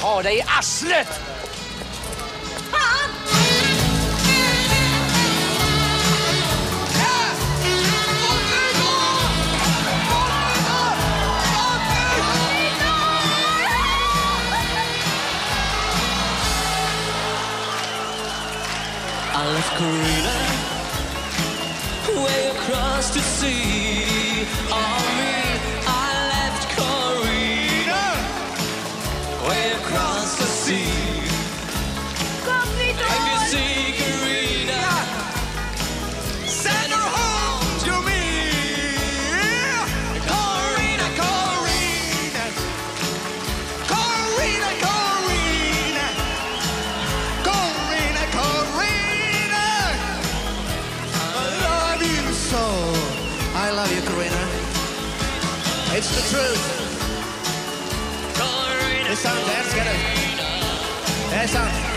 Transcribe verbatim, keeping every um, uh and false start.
ta dig i arslet! Fan! I left Corrina way across the sea. On me, I left Corrina way across the sea. If you see Corrina, send her home to me. Corrina, Corrina, Corrina, Corrina, Corrina, Corrina. I love you, Corrina. It's the truth. Corrina, Det är sant, jag älskar dig. Det är sant.